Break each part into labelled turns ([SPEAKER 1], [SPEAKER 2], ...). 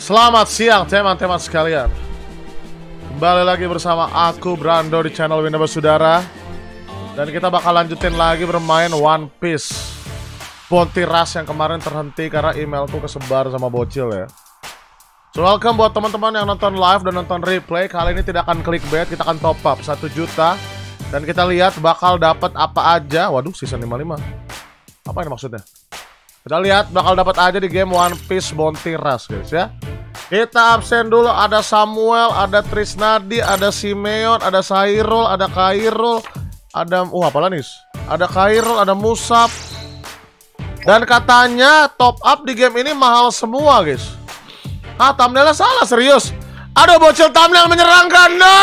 [SPEAKER 1] Selamat siang teman-teman sekalian. Kembali lagi bersama aku Brando di channel Windows Saudara. Dan kita bakal lanjutin lagi bermain One Piece Bounty Rush yang kemarin terhenti karena emailku kesebar sama bocil ya. So welcome buat teman-teman yang nonton live dan nonton replay. Kali ini tidak akan clickbait, kita akan top up 1 juta. Dan kita lihat bakal dapat apa aja. Waduh, season 55. Apa ini maksudnya? Kita lihat bakal dapat aja di game One Piece Bounty Rush guys ya. Kita absen dulu, ada Samuel, ada Trisnadi, ada Simeon, ada Sairul, ada Kairul, ada apalah nih? Ada Kairul, ada Musab. Dan katanya top up di game ini mahal semua guys. Ah, thumbnailnya salah serius. Aduh, bocil thumbnail menyerangkan. No!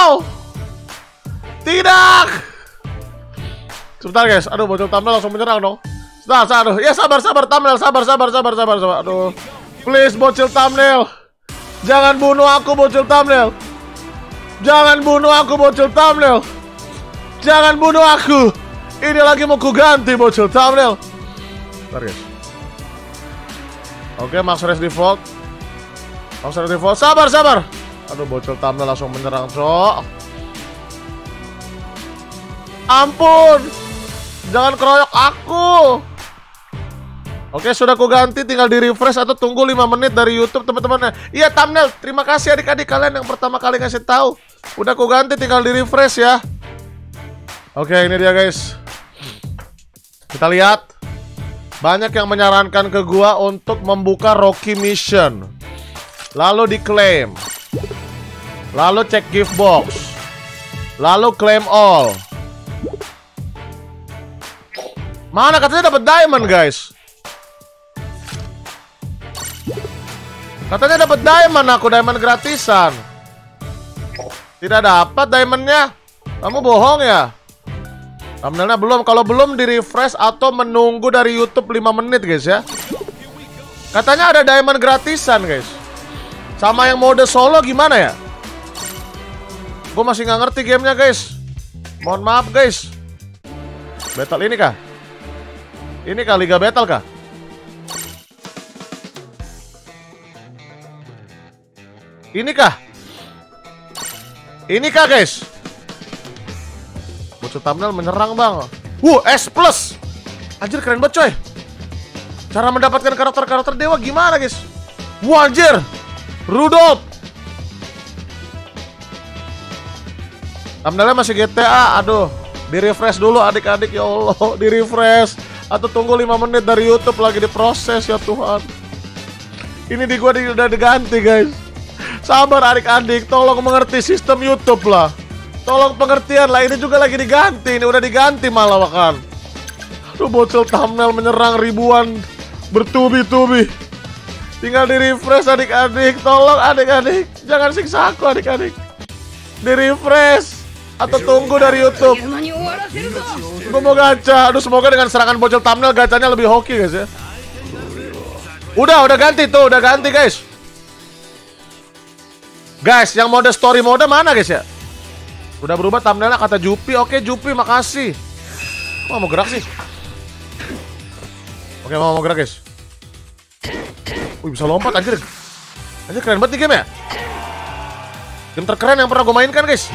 [SPEAKER 1] Tidak. Sebentar guys. Aduh, bocil thumbnail langsung menyerang dong. Aduh, ya sabar thumbnail, sabar. Aduh. Please bocil thumbnail. Jangan bunuh aku bocil thumbnail. Jangan bunuh aku bocil thumbnail. Jangan bunuh aku. Ini lagi mau ku ganti bocil thumbnail. Bentar guys. Oke, Max Race Default. Max Race Default, sabar. Aduh, bocil thumbnail langsung menyerang, cok. Ampun. Jangan keroyok aku. Oke, sudah ku ganti, tinggal di refresh atau tunggu 5 menit dari YouTube teman-teman. Iya, thumbnail. Terima kasih adik-adik kalian yang pertama kali ngasih tahu. Udah ku ganti, tinggal di refresh ya. Oke, ini dia guys. Kita lihat. Banyak yang menyarankan ke gua untuk membuka Rocky Mission. Lalu diklaim. Lalu cek gift box. Lalu claim all. Mana katanya dapat diamond guys? Katanya dapat diamond, aku diamond gratisan. Tidak dapat diamondnya. Kamu bohong ya? Thumbnailnya belum. Kalau belum di refresh atau menunggu dari YouTube 5 menit guys ya. Katanya ada diamond gratisan guys. Sama yang mode solo gimana ya? Gue masih nggak ngerti gamenya guys. Mohon maaf guys. Battle ini kah? Ini kah Liga Battle kah? Inikah? Inikah guys? Bocil thumbnail menyerang bang. S plus. Anjir keren banget coy. Cara mendapatkan karakter-karakter dewa gimana guys? Anjir. Rudolph. Thumbnailnya masih GTA. Aduh. Di refresh dulu adik-adik ya Allah. Di refresh. Atau tunggu 5 menit dari YouTube lagi diproses ya Tuhan. Ini di gua udah diganti guys. Sabar adik-adik, tolong mengerti sistem YouTube lah. Tolong pengertian lah, ini juga lagi diganti. Ini udah diganti malah kan. Aduh, bocil thumbnail menyerang ribuan bertubi-tubi. Tinggal di refresh adik-adik. Tolong adik-adik, jangan siksa aku adik-adik. Di refresh atau tunggu dari YouTube. Gue mau gacha. Aduh, semoga dengan serangan bocil thumbnail gacanya lebih hoki guys ya. Udah ganti tuh, udah ganti guys. Guys, yang mode story mode mana guys ya? Udah berubah thumbnailnya kata Jupi. Oke Jupi, makasih. Mau gerak sih? Oke, mau gerak guys. Wih, bisa lompat anjir. Anjir keren banget nih game ya. Game terkeren yang pernah gue mainkan guys.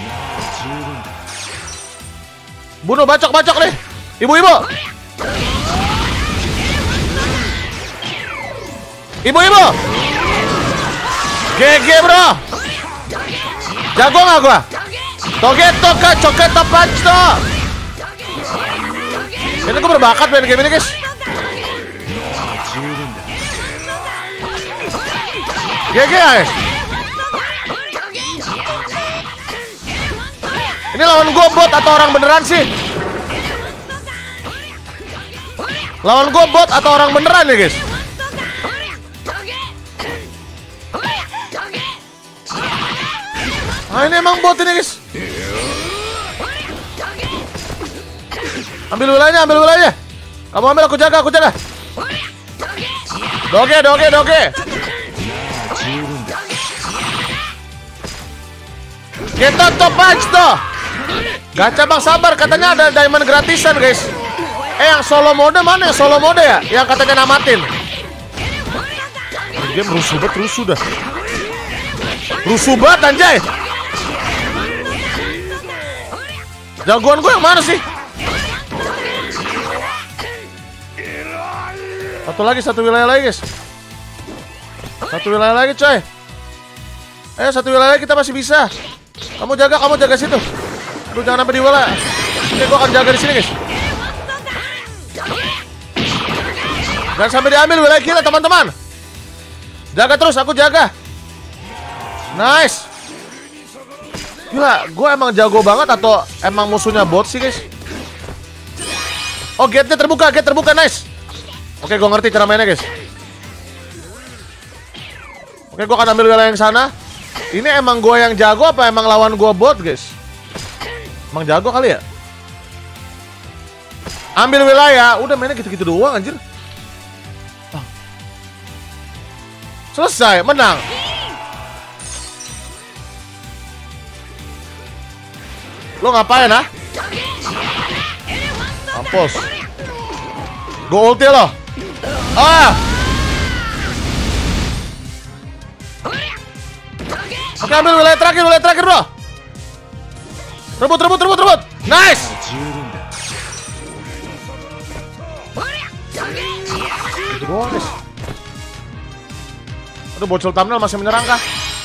[SPEAKER 1] Bunuh, bacok nih. Ibu-ibu. Ibu-ibu. GG bro. Jago nggak gua? Togeto kah, coketo pancho. Ini gua berbakat main game ini guys. GG guys. Ini lawan gua bot atau orang beneran sih? Lawan gua bot atau orang beneran nih guys? Ah, ini emang bot ini guys. Ambil wilayahnya. Kamu ambil, aku jaga. Doge. Kita top punch tuh. Gacha bang, sabar, katanya ada diamond gratisan guys. Yang solo mode mana? Yang solo mode ya? Yang katanya namatin. game rusuh dah. Rusuh banget anjay. Jagoan gue yang mana sih? Satu wilayah lagi guys. Satu wilayah lagi coy. Satu wilayah lagi kita masih bisa. Kamu jaga situ. Lu jangan sampai di wilayah. Oke, gue akan jaga di sini guys. Jangan sampai diambil wilayah kita teman-teman. Jaga terus, aku jaga. Nice. Gila, gue emang jago banget atau emang musuhnya bot sih guys? Oh, gate-nya terbuka, nice. Oke, gue ngerti cara mainnya guys. Oke, gue akan ambil wilayah yang sana. Ini emang gue yang jago apa emang lawan gue bot guys? Emang jago kali ya? Ambil wilayah, udah mainnya gitu-gitu doang anjir. Selesai, menang. Lo ngapain ah? Mampus. Gue ulti lo. Oke, ambil wilayah terakhir bro. Rebut. Nice. Aduh, bocil thumbnail masih menyerang kah?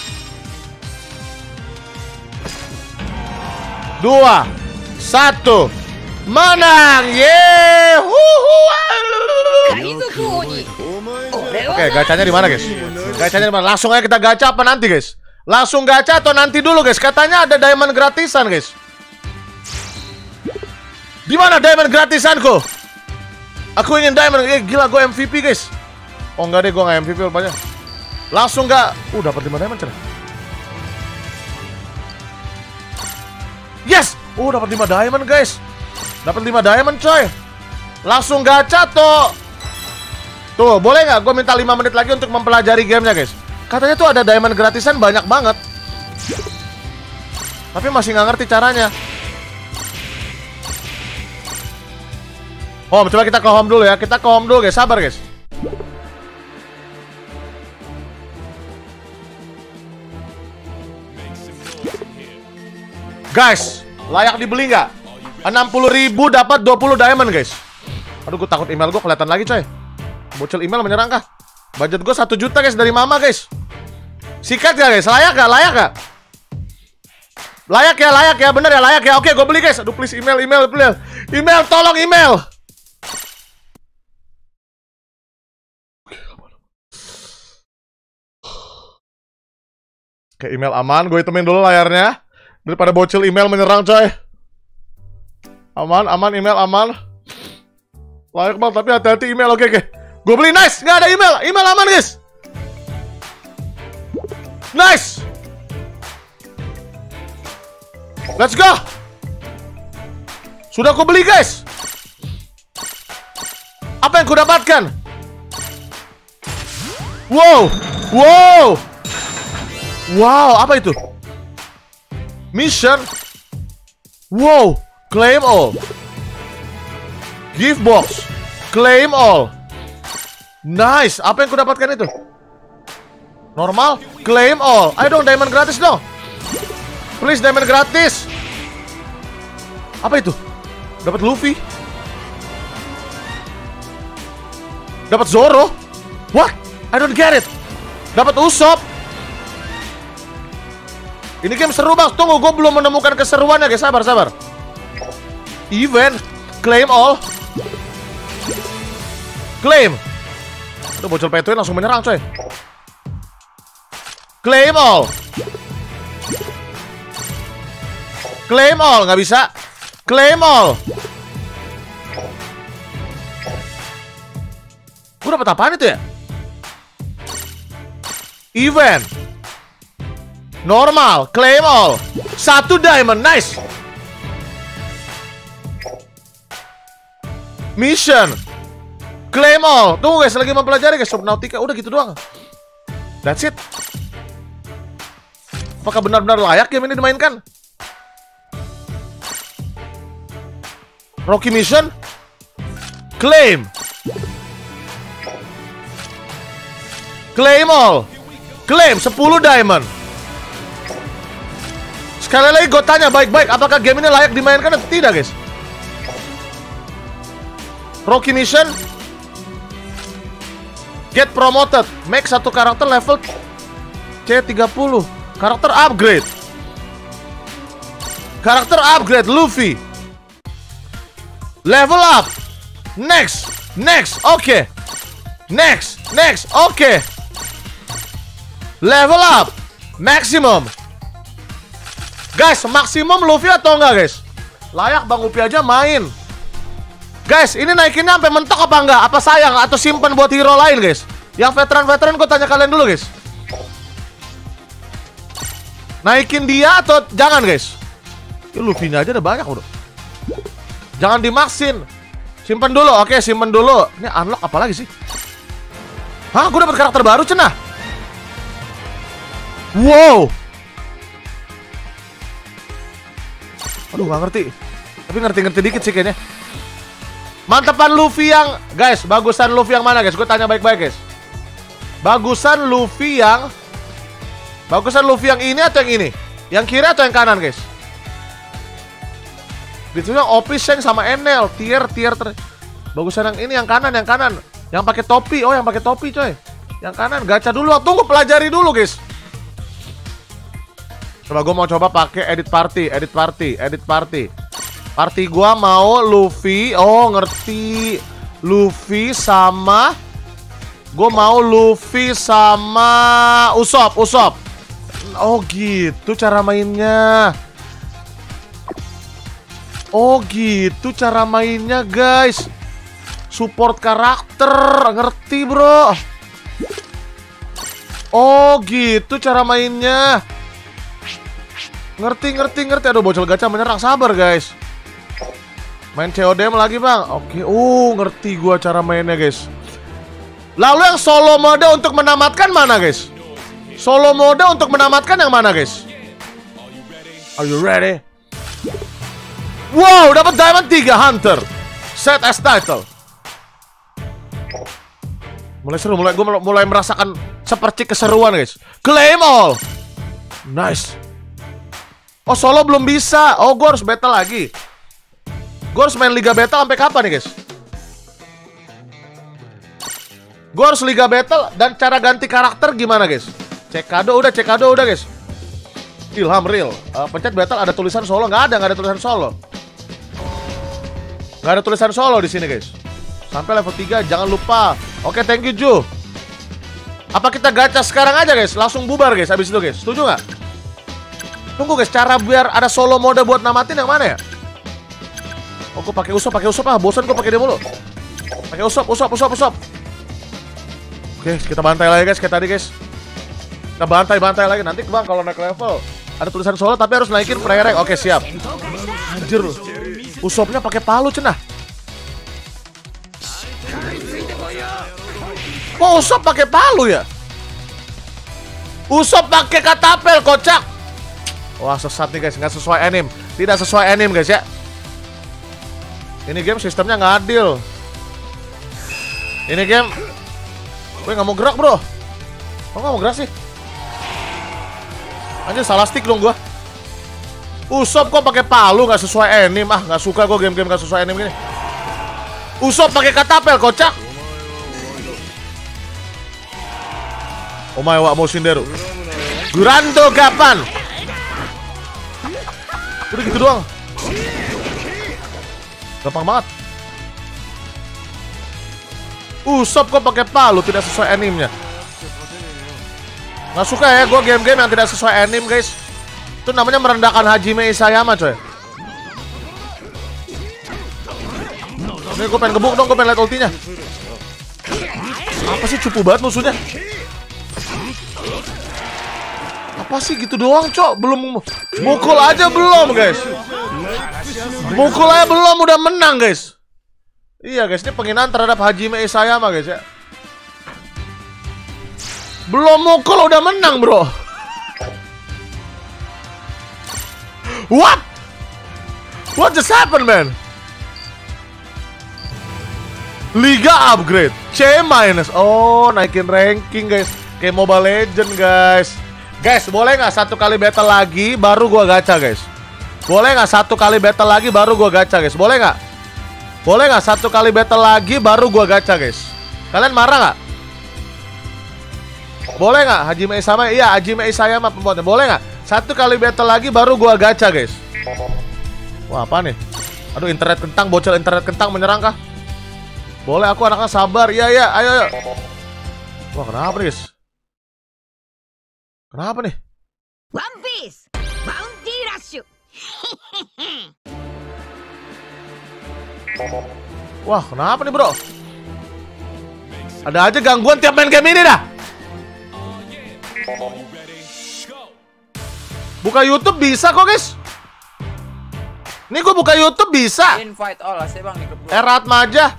[SPEAKER 1] 2, 1, menang! Oke, gacanya di mana guys? Langsung aja kita gacha apa nanti guys? Langsung gacha atau nanti dulu guys? Katanya ada diamond gratisan guys. Di mana diamond gratisanku? Aku ingin diamond. Gila, gue MVP guys. Oh enggak deh, gue nggak MVP rupanya. Langsung gak? Dapat 5 diamond cerah. Yes! Dapat 5 diamond guys. Dapat 5 diamond coy. Langsung gacha tuh, boleh nggak gue minta 5 menit lagi untuk mempelajari gamenya guys? Katanya tuh ada diamond gratisan banyak banget. Tapi masih nggak ngerti caranya. Coba kita ke home dulu ya. Kita ke home dulu guys, sabar guys. Guys, layak dibeli nggak? 60.000 dapat 20 diamond guys. Aduh, gue takut email gue kelihatan lagi coy. Bocil email menyerang kah? Budget gue 1 juta guys dari mama guys. Sikat ya guys, layak gak? Layak ya, bener ya, layak ya. Oke, gue beli guys. Aduh, please email. Email, tolong email. Oke, email aman, gue hitemin dulu layarnya. Daripada bocil email menyerang coy. Aman, email aman. Layak banget, tapi hati-hati email. Oke. Gue beli, nice, nggak ada email aman guys. Nice. Let's go. Sudah aku beli guys. Apa yang ku dapatkan? Wow, apa itu? Mission. Wow, claim all. Gift box. Claim all. Nice. Apa yang ku dapatkan itu? Normal. Claim all. Ayo dong, diamond gratis dong. Please, diamond gratis. Apa itu? Dapat Luffy. Dapat Zoro. What? I don't get it. Dapat Usopp. Ini game seru bang. Tunggu, gue belum menemukan keseruannya guys. Sabar. Event. Claim all. Claim. Aduh, bocil petuin langsung menyerang coy. Claim all. Claim all, nggak bisa. Claim all. Gue dapet apaan itu ya? Event. Normal. Claim all. 1 diamond, nice. Mission. Claim all. Tunggu guys, lagi mempelajari guys. Subnautica, udah gitu doang. That's it. Apakah benar-benar layak game ini dimainkan? Rocky Mission. Claim. Claim all. Claim 10 diamond. Sekali lagi gue tanya baik-baik, apakah game ini layak dimainkan atau tidak, guys? Rookie mission. Get promoted. Make satu karakter level C30. Karakter upgrade. Karakter upgrade Luffy. Level up. Next. Oke. Next. Oke. Level up. Maximum. Guys, maksimum Luffy atau enggak, guys? Layak Bang Upi aja main. Guys, ini naikinnya sampai mentok apa enggak? Apa sayang atau simpan buat hero lain, guys? Yang veteran-veteran gue tanya kalian dulu, guys. Naikin dia atau jangan, guys? Luffy-nya aja udah banyak, bro. Jangan dimaksin. Simpan dulu, oke, simpan dulu. Ini unlock apa lagi sih? Hah, gue dapet karakter baru, cenah. Wow. Aduh, gak ngerti. Tapi ngerti-ngerti dikit sih kayaknya. Mantepan Luffy yang... Guys, bagusan Luffy yang mana, guys? Gue tanya baik-baik, guys. Bagusan Luffy yang ini atau yang ini? Yang kiri atau yang kanan, guys? Ditulisnya Opi, Shanks sama Enel. Tier. Bagusan yang ini, yang kanan. Yang pakai topi. Oh, yang pakai topi, coy. Yang kanan, gacha dulu. Tunggu, pelajari dulu, guys. Coba gue mau coba pakai edit party. Party gua mau Luffy. Oh, ngerti. Luffy sama Usopp. Oh, gitu cara mainnya. Guys. Support karakter. Ngerti, bro. Oh, gitu cara mainnya. Ngerti. Aduh, bocil gacha menyerang. Sabar, guys. Main CODM lagi, Bang. Oke. Ngerti gua cara mainnya, guys. Lalu yang solo mode untuk menamatkan mana, guys? Yang mana, guys? Are you ready? Wow, dapat diamond 3 hunter. Set as title. Mulai seru, mulai merasakan seperti keseruan, guys. Claim all. Nice. Oh, solo belum bisa. Oh, gue harus battle lagi. Gue harus main Liga Battle sampai kapan nih, guys? Gue harus Liga Battle. Dan cara ganti karakter gimana, guys? Cek kado udah, guys. Ilham real. Pencet battle, ada tulisan solo. Nggak ada tulisan solo. Nggak ada tulisan solo di sini, guys. Sampai level 3, jangan lupa. Oke, thank you, Ju. Apa kita gacha sekarang aja, guys? Langsung bubar, guys, habis itu, guys. Setuju nggak? Tunggu, guys, cara biar ada solo mode buat namatin yang mana ya? Oh, gue pakai Usopp ah. Bosan gue pakai dia mulu. Pakai Usopp. Oke, kita bantai lagi, guys, kayak tadi, guys. Kita bantai lagi. Nanti, Bang, kalau naik level ada tulisan solo tapi harus naikin pre-rank. Oke, siap. Anjir. Usoppnya pakai palu, cenah. Kok Usopp pakai palu ya? Usopp pakai katapel, kocak. Wah, sesat nih, guys, nggak sesuai anime. Tidak sesuai anime, guys, ya. Ini game sistemnya nggak adil. Ini game, gue nggak mau gerak, bro. Kok nggak mau gerak sih? Anjir, salah stick dong gue. Usopp kok pakai palu, nggak sesuai anime. Ah, nggak suka gue game-game nggak sesuai anime gini. Usopp pakai katapel, kocak. Omae wa Moushinderu. Gurando Gapan. Udah gitu doang. Gampang banget. Usopp kok pakai palu, tidak sesuai animenya. Nggak suka ya gue game-game yang tidak sesuai anime, guys. Itu namanya merendahkan Hajime Isayama, coy. Ini gue pengen gebuk dong, gue pengen liat ultinya. Apa sih, cupu banget musuhnya. Apa sih gitu doang, cok? Belum mukul aja belum, guys. Mukul aja belum udah menang, guys. Iya, guys, ini penghinaan terhadap Hajime Isayama, guys, ya. Belum mukul udah menang, bro. What just happened, man? Liga upgrade. C minus. Oh, naikin ranking guys. Kayak Mobile Legend guys. Guys, boleh nggak satu kali battle lagi baru gua gacha guys? Boleh nggak satu kali battle lagi baru gua gacha guys? Boleh nggak? Boleh nggak satu kali battle lagi baru gua gacha guys? Kalian marah nggak? Boleh nggak? Hajime Isayama? Iya, Hajime Isayama pembuatnya. Boleh nggak? Satu kali battle lagi baru gua gacha guys. Wah, apa nih? Aduh, internet kentang, bocil internet kentang menyerang kah? Boleh, aku anaknya sabar. Iya, iya, ayo, ayo. Wah, kenapa nih guys? Kenapa nih?
[SPEAKER 2] One Piece Bounty Rush.
[SPEAKER 1] Wah, kenapa nih bro? Ada aja gangguan tiap main game ini dah. Buka YouTube bisa kok guys. Ini gue buka YouTube bisa.
[SPEAKER 3] Invite all lah sih bang di grup.
[SPEAKER 1] Erat Maja.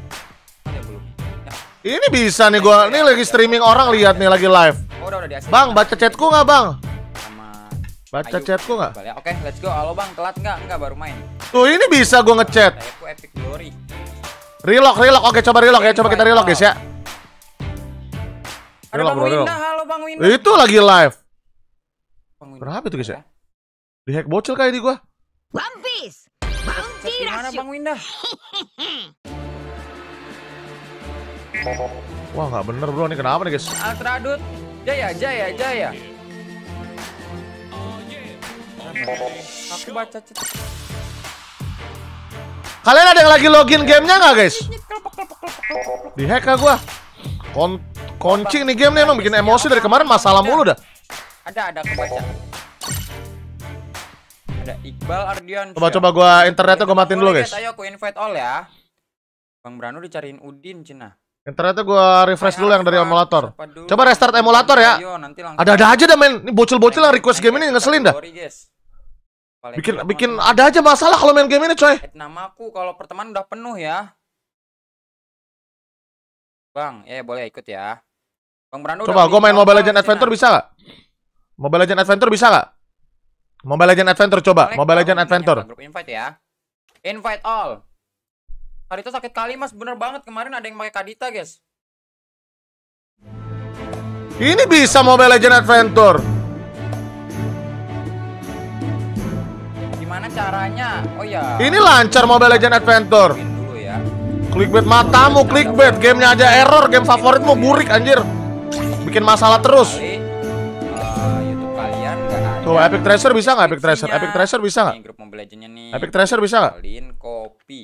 [SPEAKER 1] Ini bisa nih gue. Ini lagi streaming orang lihat nih lagi live.
[SPEAKER 3] Oh, udah di
[SPEAKER 1] Bang, baca chatku nggak bang?
[SPEAKER 3] Sama
[SPEAKER 1] Baca chatku nggak?
[SPEAKER 3] Oke, let's go. Halo bang, telat nggak? Enggak, baru main.
[SPEAKER 1] Tuh ini bisa gue ngechat.
[SPEAKER 3] Aku Epic Glory.
[SPEAKER 1] Relock. Oke, coba relock ya. Coba kita relock guys ya.
[SPEAKER 3] Ada
[SPEAKER 1] Relock,
[SPEAKER 3] Bang
[SPEAKER 1] bro,
[SPEAKER 3] Winda,
[SPEAKER 1] relock.
[SPEAKER 3] halo Bang Winda.
[SPEAKER 1] Itu lagi live.
[SPEAKER 3] Bang Winda.
[SPEAKER 1] Kenapa itu guys ya? Dihack bocil kayak di gua.
[SPEAKER 2] One Piece Bounty
[SPEAKER 3] Chat di mana
[SPEAKER 2] Rush.
[SPEAKER 3] Bang Winda?
[SPEAKER 1] Wah, nggak bener bro, ini kenapa nih guys?
[SPEAKER 3] Altradut. Jaya. Aku baca chat.
[SPEAKER 1] Kalian ada yang lagi login gamenya nggak guys? Dihack kah gua? Kunci nih game nih emang bikin emosi dari kemarin, masalah mulu dah.
[SPEAKER 3] Ada aku baca. Ada Iqbal Ardian.
[SPEAKER 1] Coba gua internetnya gua matiin dulu guys.
[SPEAKER 3] Ayo aku invite all ya. Bang Brano dicariin Udin Cina.
[SPEAKER 1] Internetnya gua refresh dulu yang dari emulator.
[SPEAKER 3] Siapa dulu?
[SPEAKER 1] Coba restart emulator ya.
[SPEAKER 3] Ayo, nanti langsung.
[SPEAKER 1] Ada aja dah main. Ini bocil-bocil yang request game ini ngeselin dah.
[SPEAKER 3] Sorry, guys.
[SPEAKER 1] Bikin ada aja masalah kalau main game ini coy.
[SPEAKER 3] Namaku kalau pertemanan udah penuh ya. Bang, ya boleh ikut ya. Bang Brando.
[SPEAKER 1] Coba gua main Mobile Legends Adventure bisa nggak? Mobile Legends Adventure bisa nggak? Mobile Legends Adventure coba. Mobile Legends Adventure.
[SPEAKER 3] Grup invite ya. Invite all. Kadita sakit kali mas, bener banget kemarin ada yang pakai Kadita guys.
[SPEAKER 1] Ini bisa Mobile Legends Adventure.
[SPEAKER 3] Gimana caranya? Oh ya.
[SPEAKER 1] Ini lancar Mobile Legends Adventure.
[SPEAKER 3] Dulu ya.
[SPEAKER 1] Clickbait matamu, clickbait. Gamenya aja error, game favoritmu burik anjir. Bikin masalah terus.
[SPEAKER 3] YouTube kalian nggak ada.
[SPEAKER 1] Tuh, Epic Treasure bisa nggak? Epic Treasure, Epic Treasure bisa nggak?
[SPEAKER 3] Nih, grup Mobile Legends-nya nih.
[SPEAKER 1] Epic Treasure bisa nggak?
[SPEAKER 3] Kalian kopi.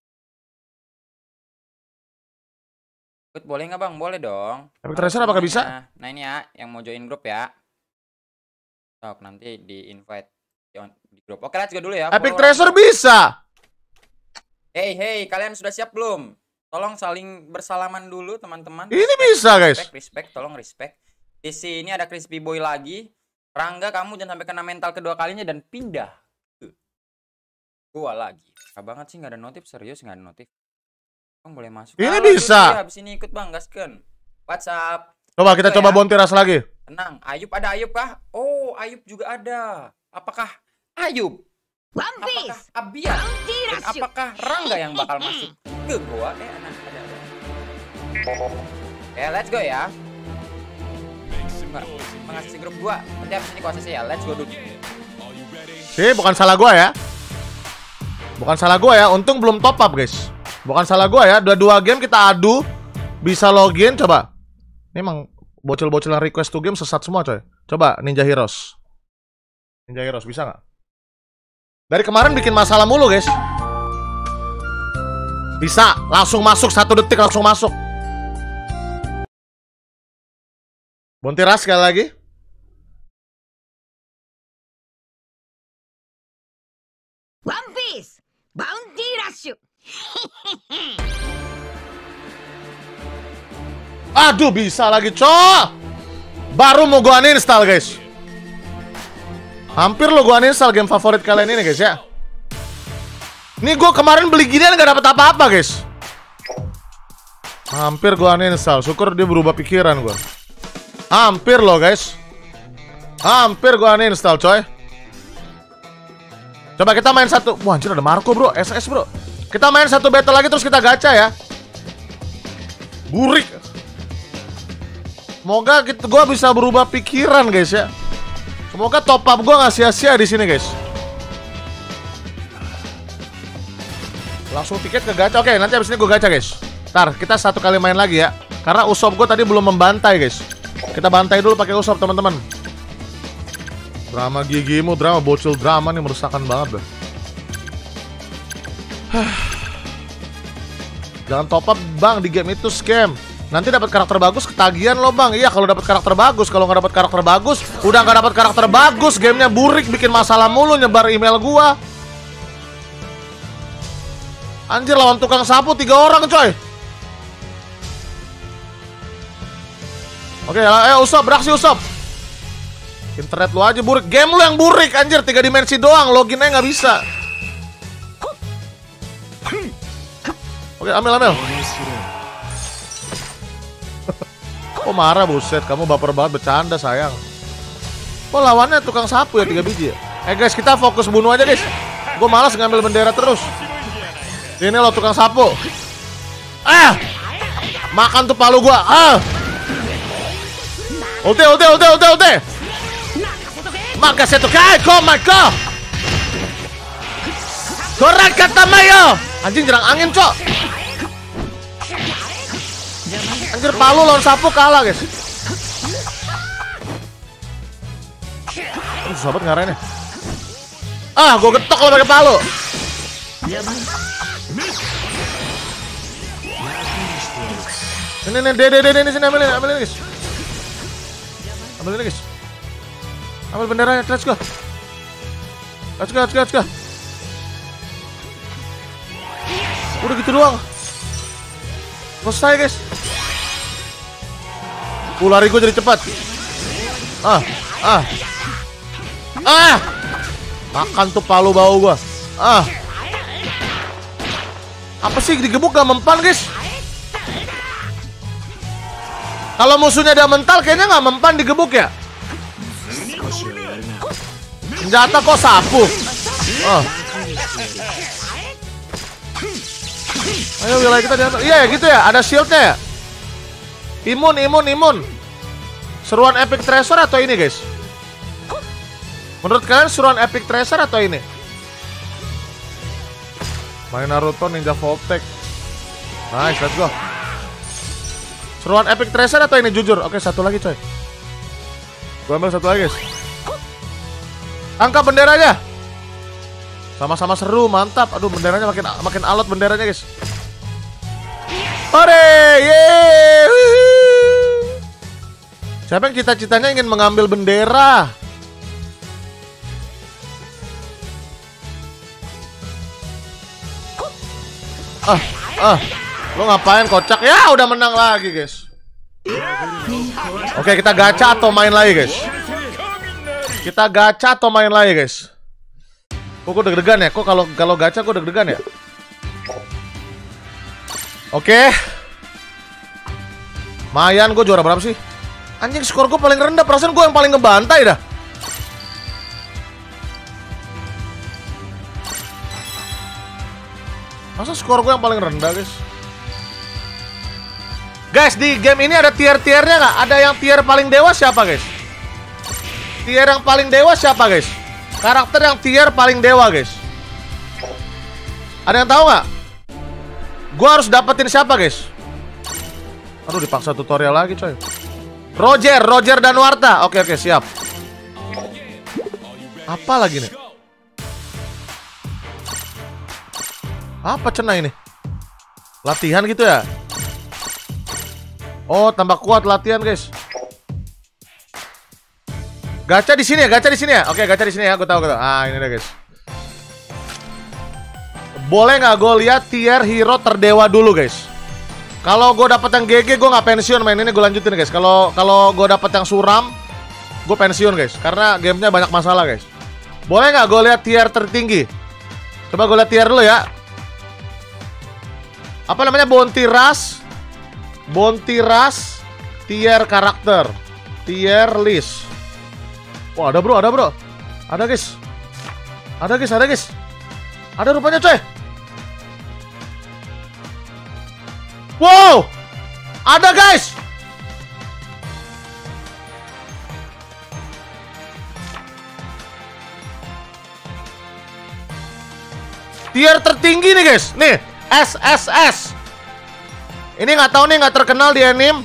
[SPEAKER 3] Ikut boleh nggak bang? Boleh dong.
[SPEAKER 1] Epic Treasure apakah bisa?
[SPEAKER 3] Nah ini ya, yang mau join grup ya. Sok nanti di invite di grup. Oke, let's go dulu ya.
[SPEAKER 1] Epic
[SPEAKER 3] Follow.
[SPEAKER 1] Treasure bisa.
[SPEAKER 3] Hey, kalian sudah siap belum? Tolong saling bersalaman dulu teman-teman.
[SPEAKER 1] Ini bisa guys.
[SPEAKER 3] Respect, tolong respect. Di sini ada Crispy Boy lagi. Rangga, kamu jangan sampai kena mental kedua kalinya dan pindah ke gua lagi. Gak banget sih, nggak ada notif, serius nggak ada notif. Bang boleh masuk.
[SPEAKER 1] Ini
[SPEAKER 3] Halo,
[SPEAKER 1] bisa.
[SPEAKER 3] Yudi, habis ini ikut bang, gasken. WhatsApp.
[SPEAKER 1] Coba kita coba bontiras lagi.
[SPEAKER 3] Tenang, Ayub ada Ayub kah? Oh, Ayub juga ada. Apakah Ayub?
[SPEAKER 2] One
[SPEAKER 3] Apakah
[SPEAKER 2] Piece
[SPEAKER 3] Abian?
[SPEAKER 2] Bounty
[SPEAKER 3] Dan
[SPEAKER 2] Rush.
[SPEAKER 3] apakah Rangga yang bakal masuk ke gua? Anak ada. Let's go ya. Mengasih grup gua. Nanti habis ini kuasa ya. Let's go dulu.
[SPEAKER 1] Sih, bukan salah gua ya. Bukan salah gua ya. Untung belum top up, guys. Bukan salah gua ya. Dua game kita adu, bisa login coba. Ini emang bocil-bocil yang request to game sesat semua, coy. Coba Ninja Heroes. Ninja Heroes bisa nggak? Dari kemarin bikin masalah mulu, guys. Bisa, langsung masuk 1 detik langsung masuk. Bontiras sekali lagi.
[SPEAKER 2] One Piece Bounty Rush.
[SPEAKER 1] Aduh, bisa lagi, cok. Baru mau gua uninstall, guys. Hampir lo gua uninstall game favorit kalian ini, guys ya. Ini gua kemarin beli ginian gak dapet apa-apa, guys. Hampir gua uninstall. Syukur dia berubah pikiran gua. Hampir loh, guys. Hampir gua uninstall, coy. Coba kita main satu. Wah, anjir ada Marco, bro. SS, bro. Kita main satu battle lagi terus kita gacha ya. Burik. Semoga gue bisa berubah pikiran guys ya. Semoga top up gue nggak sia-sia di sini guys. Langsung tiket ke gacha. Oke, nanti abis ini gue gacha guys. Ntar kita satu kali main lagi ya. Karena Usopp gue tadi belum membantai guys. Kita bantai dulu pakai Usopp teman-teman. Drama gigimu, drama bocil drama nih meresahkan banget dah. Jangan top up bang, di game itu scam. Nanti dapat karakter bagus ketagihan lo bang. Iya kalau dapat karakter bagus, kalau nggak dapat karakter bagus, udah nggak dapat karakter bagus, gamenya burik, bikin masalah mulu, nyebar email gua. Anjir lawan tukang sapu 3 orang coy. Oke, Usopp beraksi Usopp. Internet lu aja burik, game lu yang burik anjir, 3 dimensi doang, login aja nggak bisa. Oke, ambil. Kok marah buset, kamu baper banget bercanda sayang. Kok lawannya tukang sapu ya 3 biji ya? Guys, kita fokus bunuh aja guys. Gue malas ngambil bendera terus. Ini lo tukang sapu. Makan tuh palu gua. Ulti. Maka setu kai, Komako. Korang kata Mayo. Anjing jerang angin, cok. Anjir palu lawan sapu kalah, guys. Susah banget ngarahinnya. Gue getok kalau pakai palu. Ini sini ambilin guys. Ambilin guys. Ambil benderanya, let's go. Udah gitu doang. Selesai guys. Lari gue jadi cepat. Makan tuh palu bau gua. Apa sih digebuk gak mempan guys? Kalau musuhnya dia mental kayaknya gak mempan digebuk ya. Senjata kok sapu. Ayo wilayah kita diantar. Iya ya gitu ya, ada shieldnya ya. Imun. Seruan Epic Treasure atau ini guys? Menurut kalian seruan Epic Treasure atau ini? Main Naruto Ninja Voltec. Nice, let's go. Seruan Epic Treasure atau ini jujur? Oke, satu lagi coy. Gua ambil satu lagi guys. Angkat benderanya. Sama-sama seru, mantap. Aduh, benderanya makin alot benderanya guys. Hore, yeay. Siapa yang cita-citanya ingin mengambil bendera? Lo ngapain kocak? Ya udah menang lagi guys. Oke, kita gacha atau main lagi guys. Kok deg-degan ya? Kok kalau gacha kok deg-degan ya? Oke. Mayan, gue juara berapa sih? Anjing, skor gue paling rendah. Perasaan gue yang paling ngebantai dah. Masa skor gue yang paling rendah guys? Guys, di game ini ada tier-tiernya nggak? Ada yang tier paling dewa siapa guys? Tier yang paling dewa siapa guys? Karakter yang tier paling dewa guys? Ada yang tahu nggak? Gue harus dapetin siapa guys? Aduh, dipaksa tutorial lagi coy. Roger Danuarta. Oke, siap. Apa lagi nih? Apa cenah ini? Latihan gitu ya? Oh, tambah kuat latihan, guys. Gacha di sini ya? Oke, gacha di sini ya. Gue tahu. Ini deh, guys. Boleh nggak gue lihat tier hero terdewa dulu, guys? Kalau gue dapet yang GG, gue nggak pensiun main ini. Gue lanjutin, guys. Kalau gue dapet yang suram, gue pensiun, guys. Karena gamenya banyak masalah, guys. Boleh nggak gue lihat tier tertinggi? Coba gue lihat tier dulu ya. Apa namanya? Bounty Rush tier karakter, tier list. Wah, ada bro. Ada guys. Ada rupanya coy. Wow, Ada guys. Tier tertinggi nih guys. Nih, SSS. Ini nggak tahu nih, nggak terkenal di anime.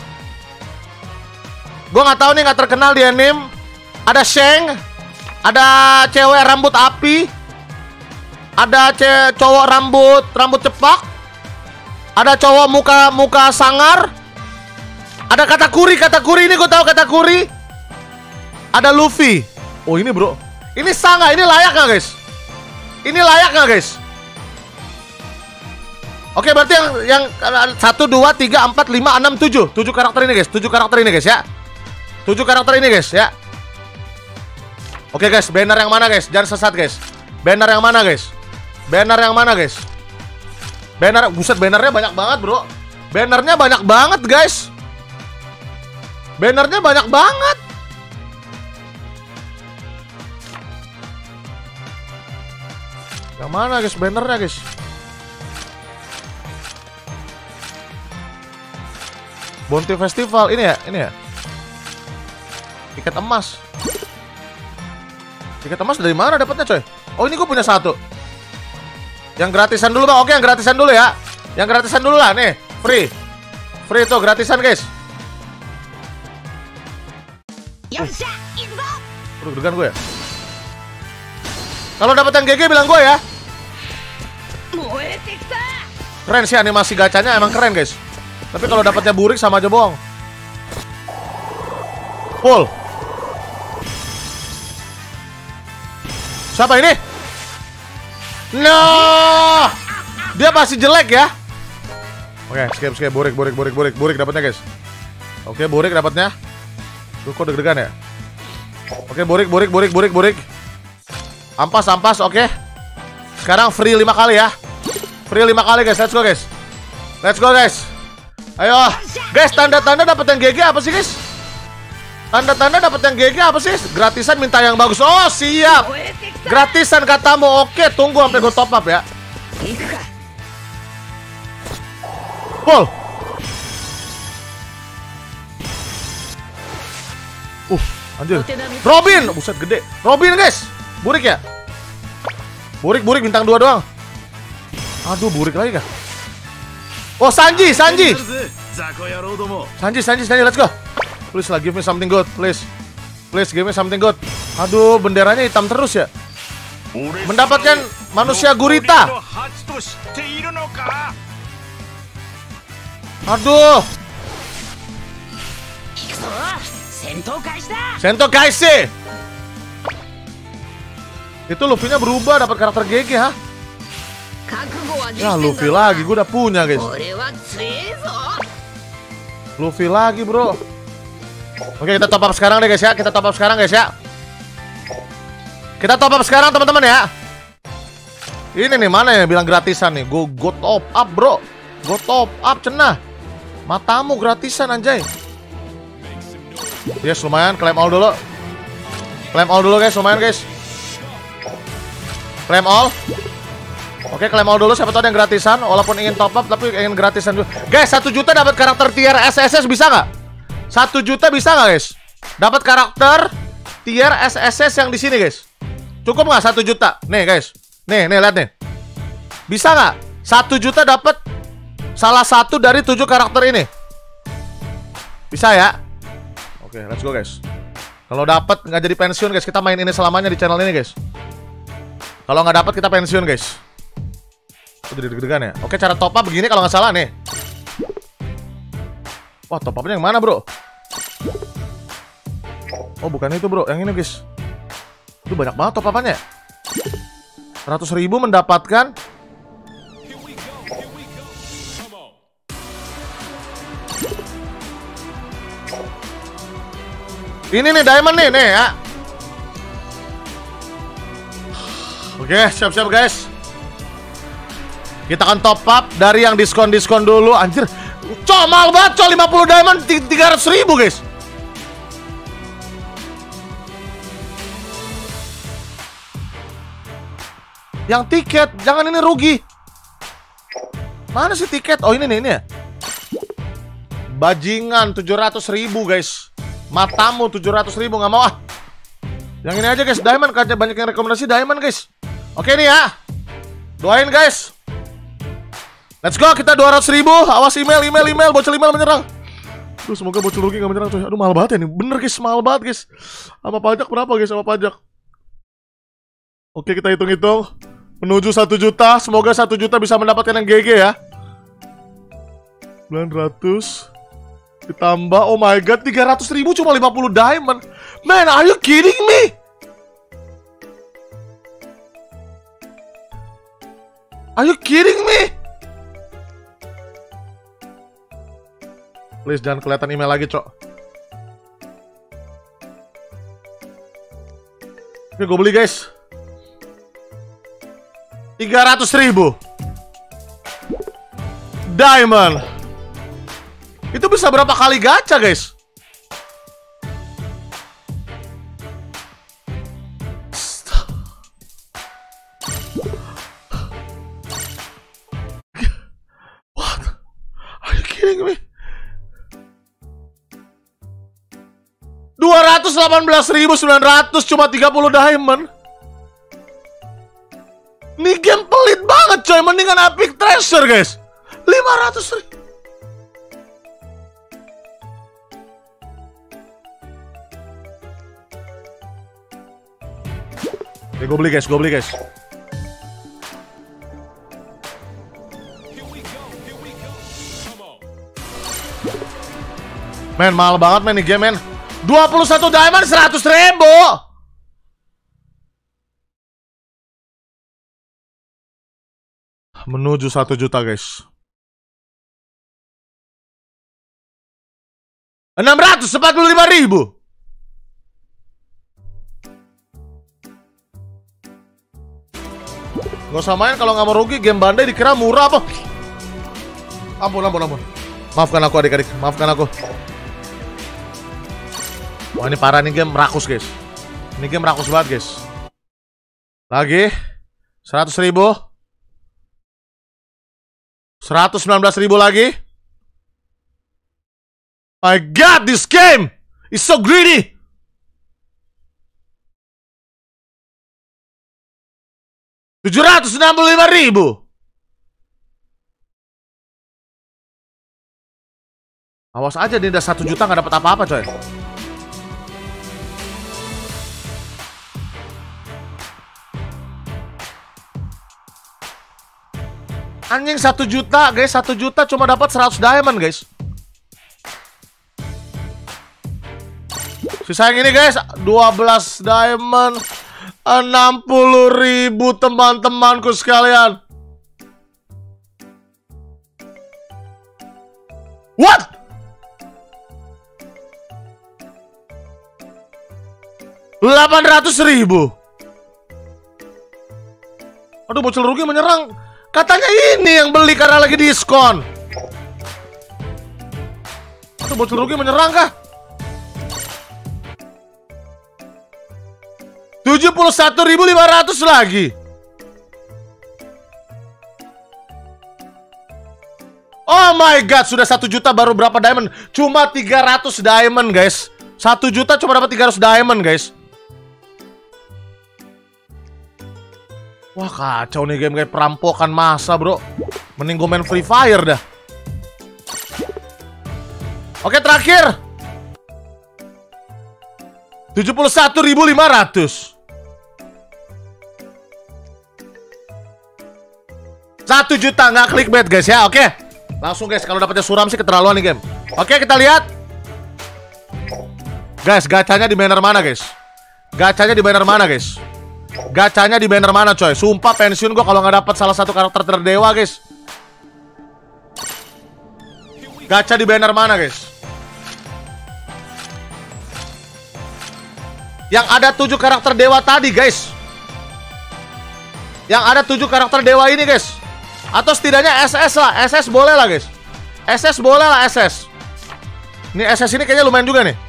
[SPEAKER 1] Gue nggak tahu nih, nggak terkenal di anime. Ada Sheng, ada cewek rambut api, ada cowok rambut cepak, ada cowok muka sangar, ada Katakuri ini gue tahu Katakuri, ada Luffy. Oh ini bro, ini sangat, ini layak nggak guys? Ini layak nggak guys? Oke, berarti yang 1, 2, 3, 4, 5, 6, 7 karakter ini guys, 7 karakter ini guys ya. 7 karakter ini guys ya. Oke guys, banner yang mana guys? Jangan sesat guys. Banner yang mana guys? Banner yang mana guys? Banner, buset, bannernya banyak banget bro. Bannernya banyak banget guys. Bannernya banyak banget. Yang mana guys bannernya guys? Bounty Festival ini ya. Tiket emas. Tiket emas dari mana dapatnya coy? Oh ini gue punya 1. Yang gratisan dulu bang. Oke, yang gratisan dulu ya. Yang gratisan dulu lah nih. Free tuh gratisan guys. Deg-degan gue ya. Kalau dapat yang GG bilang gue ya. Keren sih animasi gacanya, emang keren guys. Tapi kalau dapatnya burik sama aja bohong. Full. Siapa ini? No, dia masih jelek ya. Oke, skip. Burik dapatnya guys. Oke, burik dapatnya. Tuh kok deg-degan ya. Oke, burik. Ampas, oke. Sekarang free 5 kali ya. Free 5 kali guys, let's go guys. Ayo, guys, tanda-tanda dapat yang GG apa sih guys? Tanda-tanda dapat yang GG apa sih? Gratisan minta yang bagus. Oh, siap. Gratisan katamu. Oke, tunggu sampai gue top up ya. Full. Anjir. Robin, buset gede. Robin guys. Burik ya? Burik bintang 2 doang. Aduh, burik lagi kah? Oh, Sanji, let's go. Please lah, give me something good, please give me something good. Aduh, benderanya hitam terus ya. Mendapatkan manusia gurita. Aduh. Sento Kaise. Itu Luffy-nya berubah, dapat karakter GG ha. Ya, Luffy lagi, gue udah punya guys. Luffy lagi bro. Oke, kita top up sekarang deh guys ya. Kita top up sekarang teman-teman ya. Ini nih, mana ya bilang gratisan nih. Go top up bro. Go top up cenah. Matamu gratisan anjay. Yes, lumayan. Claim all dulu guys, lumayan guys. Claim all. Oke, claim all dulu, siapa tahu ada yang gratisan. Walaupun ingin top up, tapi ingin gratisan dulu. Guys, 1 juta dapat karakter tier SSS bisa nggak? 1 juta bisa nggak guys? Dapat karakter tier SSS yang di sini guys. Cukup nggak 1 juta? Nih guys, nih lihat nih. Bisa nggak? 1 juta dapat salah satu dari 7 karakter ini. Bisa ya? Oke, let's go guys. Kalau dapat nggak jadi pensiun guys, kita main ini selamanya di channel ini guys. Kalau nggak dapat kita pensiun guys. Jadi deg-degan ya. Oke, cara top up begini kalau nggak salah nih. Wah, top upnya yang mana bro? Oh, bukan itu bro, yang ini guys. Itu banyak banget top upannya. 100.000 mendapatkan. Ini nih diamond nih ya. Oke, siap-siap guys. Kita akan top up dari yang diskon dulu. Anjir, mahal banget 50 diamond 300.000 guys. Yang tiket, jangan ini rugi. Mana sih tiket? Oh ini nih, ini ya. Bajingan 700.000 guys. Matamu 700.000 nggak mau ah. Yang ini aja guys, diamond, kaca banyak yang rekomendasi diamond guys. Oke nih ya. Doain guys. Let's go, kita 200.000. Awas email, bocil email menyerang. Duh, semoga bocil rugi nggak menyerang coy. Aduh, mahal banget ya nih. Bener guys, mahal banget guys. Sama pajak berapa guys, sama pajak. Oke, kita hitung-hitung. Menuju 1 juta. Semoga 1 juta bisa mendapatkan yang GG ya. 900 ditambah, oh my god, 300.000 cuma 50 diamond. Man, are you kidding me? Are you kidding me? Please jangan kelihatan email lagi, cok. Oke, gue beli guys. 300.000 diamond. Itu bisa berapa kali gacha, guys? What? Are you kidding me? 218.900 cuma 30 diamond. Ini game pelit banget coy. Mendingan Epic Treasure guys. 500.000. Oke, gue beli guys, Men, mahal banget men nih game men. 21 diamond 100.000. Menuju 1 juta guys. 645.000. Gak usah main kalau nggak mau rugi. Game Bandai dikira murah apa? Ampun. Maafkan aku adik-adik, maafkan aku. Wah ini parah nih game rakus guys. Ini game rakus banget guys. Lagi 100.000. 119.000 lagi. My god, this game is so greedy. $765.000. Awas aja nih, udah 1 juta nggak dapat apa-apa coy. Anjing 1 juta guys, 1 juta cuma dapat 100 diamond guys. Sisa yang ini guys, 12 diamond, 60.000 teman-temanku sekalian. What? $800.000. Aduh, bocil rugi menyerang. Katanya ini yang beli karena lagi diskon. Aduh, bocil rugi menyerang kah? 71.500 lagi. Oh my god, sudah 1 juta baru berapa diamond? Cuma 300 diamond guys. 1 juta cuma dapat 300 diamond guys. Wah kacau nih game kayak perampokan masa bro. Mending gue main Free Fire dah. Oke terakhir 71.500. 1 juta nggak clickbait guys ya, oke. Langsung guys, kalau dapetnya suram sih keterlaluan nih game. Oke, kita lihat. Guys, gacanya di banner mana guys? Gacanya di banner mana guys? Gacanya di banner mana coy? Sumpah pensiun gue kalau nggak dapat salah satu karakter terdewa guys. Gacha di banner mana guys? Yang ada 7 karakter dewa tadi guys. Yang ada 7 karakter dewa ini guys. Atau setidaknya SS lah. SS boleh lah guys. SS boleh lah SS. Ini SS ini kayaknya lumayan juga nih.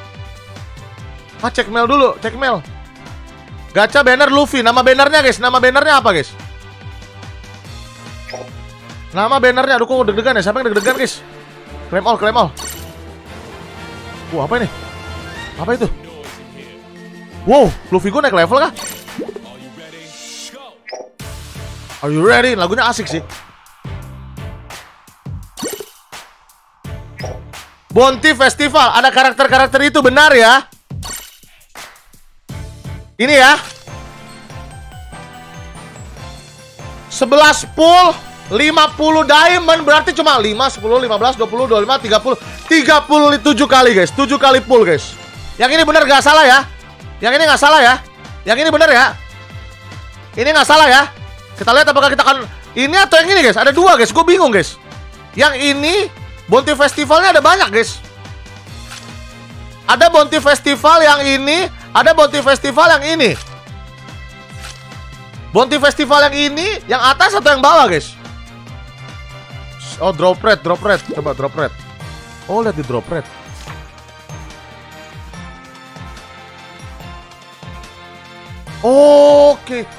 [SPEAKER 1] Ah cek mail dulu. Cek mail. Gacha banner Luffy. Nama bannernya guys. Nama bannernya apa guys? Nama bannernya. Aduh kok deg-degan ya. Siapa yang deg-degan guys? Claim all, claim all. Wah, apa ini? Apa itu? Wow, Luffy gue naik level kah? Are you ready? Lagunya asik sih. Bounty Festival, ada karakter-karakter itu, benar ya? Ini ya. 11 pool, 50 diamond, berarti cuma 5, 10, 15, 20, 25, 30, 37 kali guys. 7 kali pool guys. Yang ini benar gak salah ya. Yang ini gak salah ya. Yang ini benar ya. Ini gak salah ya. Kita lihat apakah kita akan ini atau yang ini guys. Ada dua guys, gue bingung guys. Yang ini Bounty Festivalnya ada banyak guys. Ada Bounty Festival yang ini, ada Bounty Festival yang ini. Bounty Festival yang ini, yang atas atau yang bawah guys? Oh, drop rate, drop rate. Coba drop rate. Oh, lihat di drop rate. Oke.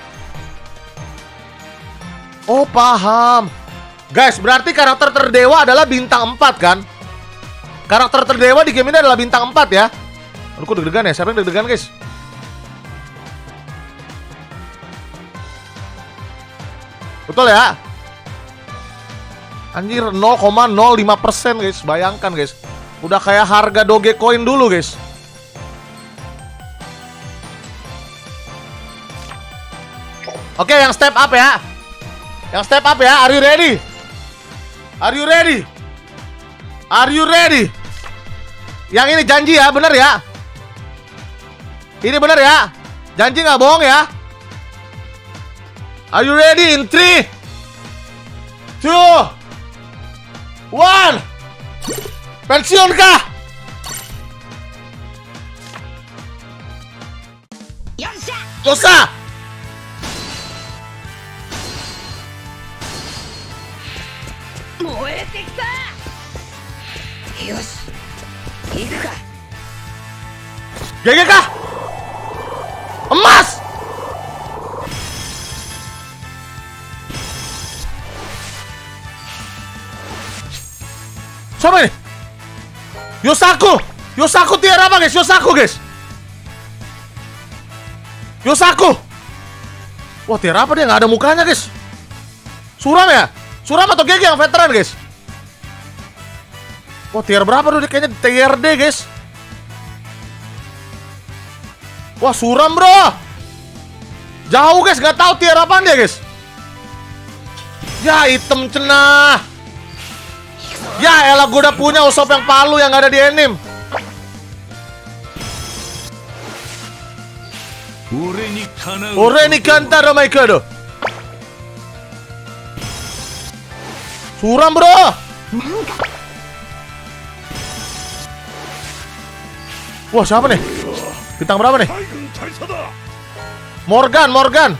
[SPEAKER 1] Oh, paham. Guys, berarti karakter terdewa adalah bintang 4 kan? Karakter terdewa di game ini adalah bintang 4 ya. Aduh, kok deg-degan ya? Siapa yang deg-degan guys? Betul ya? Anjir, 0,05% guys. Bayangkan guys. Udah kayak harga Dogecoin dulu guys. Oke, yang step up ya. Yang step up ya. Are you ready? Are you ready? Are you ready? Yang ini janji ya, bener ya? Ini bener ya? Janji nggak bohong ya? Are you ready? In 3, 2, 1. Pensiun kah?
[SPEAKER 2] Yosha!
[SPEAKER 1] Dosa!
[SPEAKER 2] Moete kita! Yoshi! Iku ka?
[SPEAKER 1] GG kah? Emas! Siapa ini? Yosaku! Yosaku tiar apa guys? Yosaku guys! Yosaku! Wah, tiar apa dia? Nggak ada mukanya guys. Suram ya? Suram atau GG yang veteran guys? Wah, tier berapa dulu? Dia kayaknya tier D guys. Wah, suram bro. Jauh guys, nggak tahu tier apaan dia guys. Ya, item cenah. Ya elah, gue udah punya Usopp yang palu yang ada di anime. Ore ni kantaro maikado. Suram bro. Wah, siapa nih? Bintang berapa nih? Morgan, Morgan.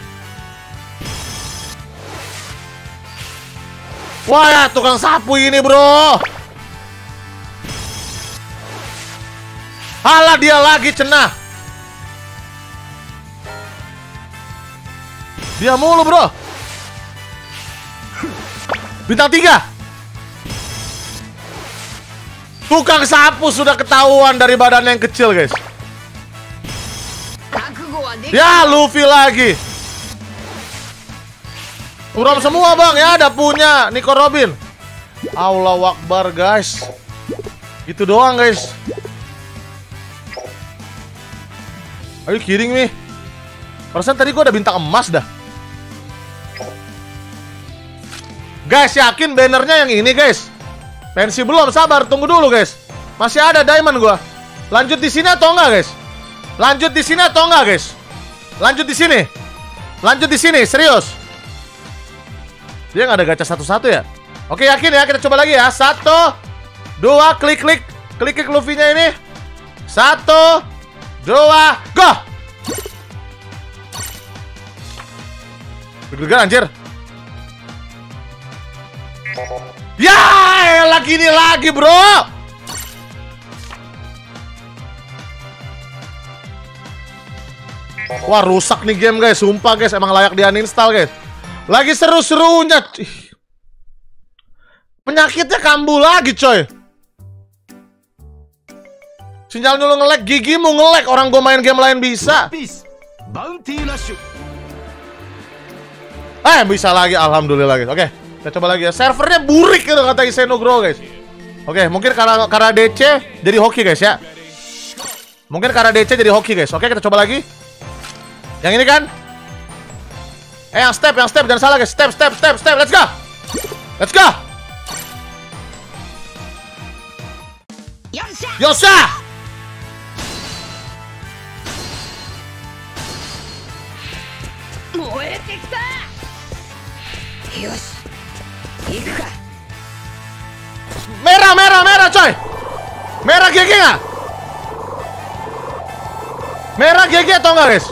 [SPEAKER 1] Wah ya, tukang sapu ini bro. Halah, dia lagi cenah. Dia mulu bro. Bintang 3. Tukang sapu sudah ketahuan dari badannya yang kecil guys. Ya, Luffy lagi. Suram semua bang ya, ada punya Nico Robin. Allahu Akbar guys. Itu doang guys. Are you kidding me? Perasaan tadi gua ada bintang emas dah. Guys, yakin bannernya yang ini guys. Pensi belum, sabar, tunggu dulu guys. Masih ada diamond gua. Lanjut di sini atau enggak guys? Lanjut di sini atau enggak guys? Lanjut di sini. Lanjut di sini, serius. Dia nggak ada gacha satu-satu ya? Oke, yakin ya, kita coba lagi ya. 1, 2, klik Luffy-nya ini. 1, 2, go. Deg-degan anjir. Ya, lagi ini lagi, bro. Wah, rusak nih game, guys. Sumpah, guys. Emang layak di uninstall, guys. Lagi seru-serunya. Penyakitnya kambuh lagi, coy. Sinyalnya lu nge-lag, gigimu nge-lag. Orang gue main game lain bisa. Bisa lagi, alhamdulillah guys. Oke, kita coba lagi ya. Servernya burik gitu kata Isenogro guys. Oke, mungkin karena DC jadi hoki guys ya. Mungkin karena DC jadi hoki guys. Oke, kita coba lagi. Yang ini kan? Yang step, jangan salah guys. Step. Let's go. Yosha. Merah coy. Merah GG nggak? Merah GG atau enggak guys?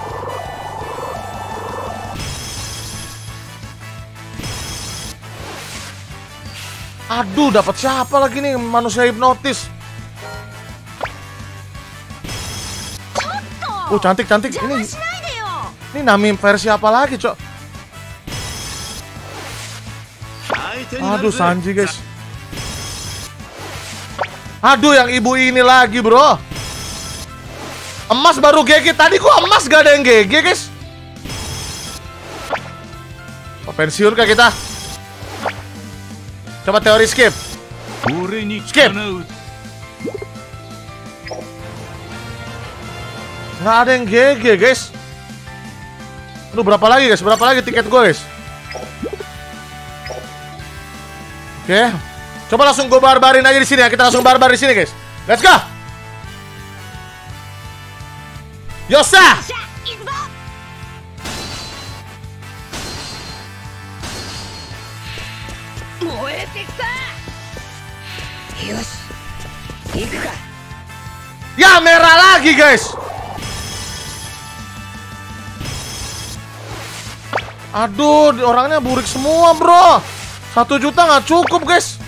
[SPEAKER 1] Aduh, dapat siapa lagi nih manusia hipnotis? Cantik. Ini Nami versi apa lagi, Cok? Aduh, Sanji, guys. Aduh, yang ibu ini lagi, bro. Emas baru GG. Tadi gua emas gak ada yang GG, guys. Pensiun kah kita? Coba teori skip. Skip. Nggak ada yang GG, guys. Aduh, berapa lagi, guys? Berapa lagi tiket gue, guys? Oke. Coba langsung gue barbarin aja di sini ya. Kita langsung barbar di sini, guys. Let's go. Yosa. Ya, merah lagi, guys. Aduh, orangnya burik semua, bro. 1 juta nggak cukup, guys.